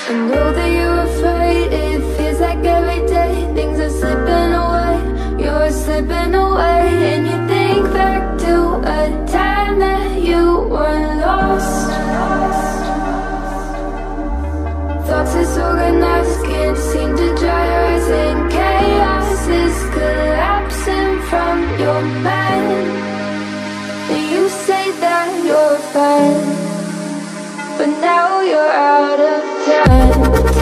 I know that you're afraid. It feels like every day things are slipping away. You're slipping away, and you think back to a time that you were lost. Thoughts disorganized, can't seem to dry your eyes, and chaos is collapsing from your mind. And you say that you're fine, but now you're out of time.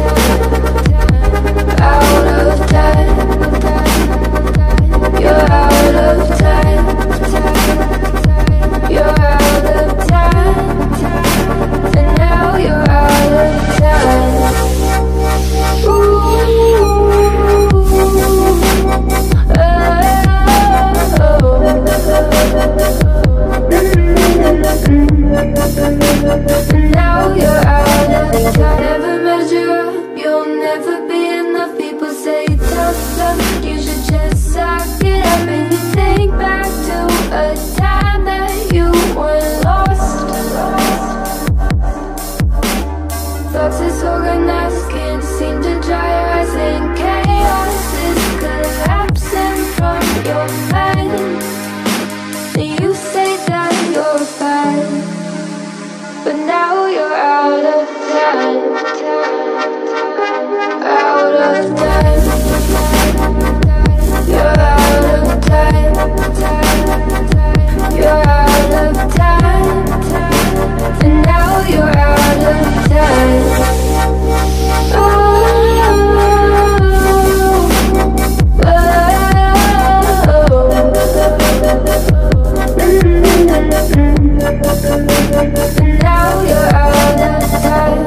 Out of time. You're out of time. You're out of time. And now you're out of time. Now you're out of time. Never measure up, you'll never be enough. People say tough love, you should just suck it up. And you think back to a time that you were lost. Thoughts disorganized, can't seem to dry your eyes, and chaos is collapsing from your mind. And you say that you're fine, but now you're out of time. Out of time. You're out of time. You're out of time. And now you're out of time. Now you're out of time.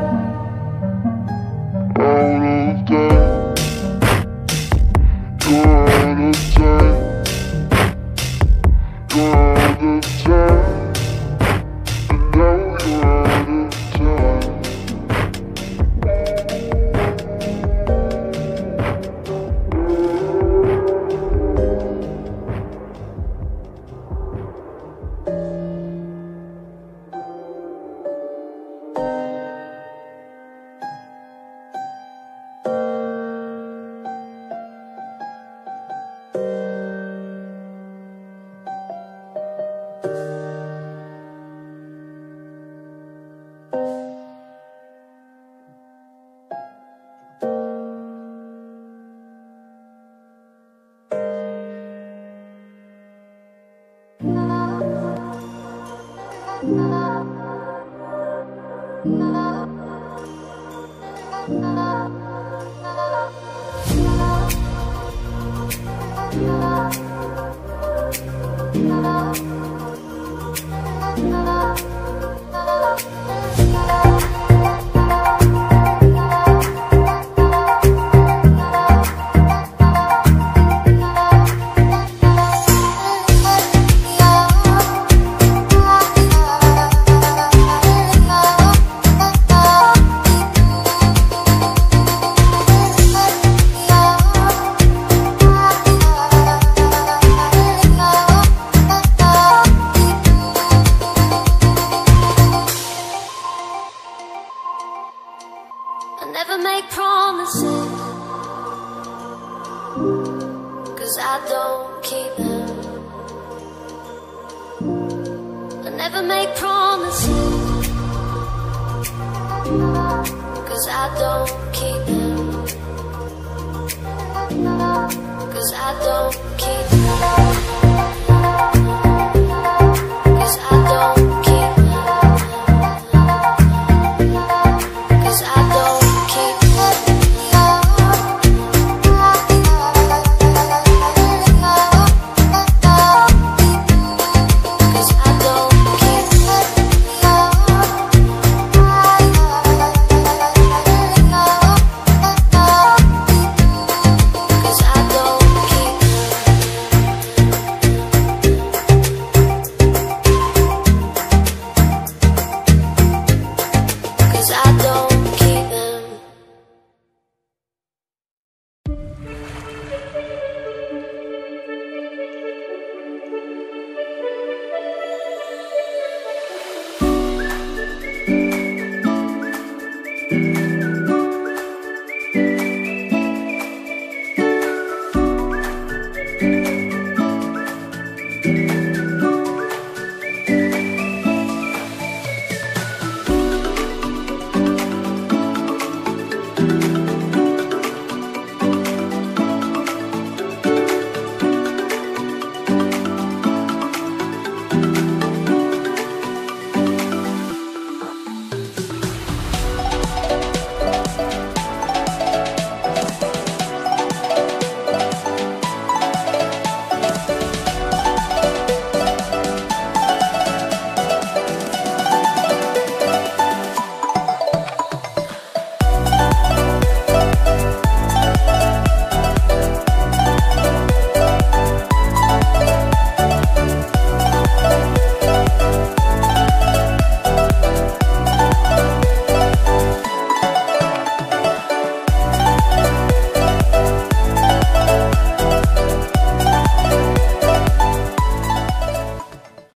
Never make promises, 'cause I don't keep them. I never make promises, 'cause I don't keep them. 'Cause I don't keep them. 'Cause I don't keep them. 'Cause I don't. I don't